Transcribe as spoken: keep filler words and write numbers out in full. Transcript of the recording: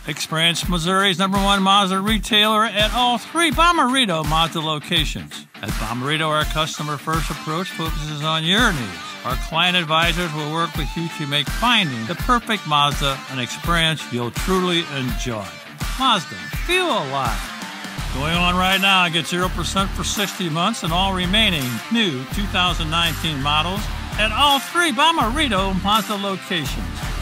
Experience Missouri's number one Mazda retailer at all three BomMZD Mazda locations. At BomMZD, our customer-first approach focuses on your needs. Our client advisors will work with you to make finding the perfect Mazda an experience you'll truly enjoy. Mazda, feel alive. Going on right now, get zero percent for sixty months and all remaining new two thousand nineteen models at all three BomMZD Mazda locations.